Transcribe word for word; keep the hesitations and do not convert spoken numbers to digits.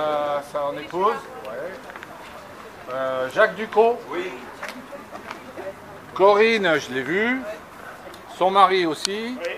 sa, son épouse. Ouais. Euh, Jacques Ducot. Oui. Corinne, je l'ai vu. Son mari aussi. Oui.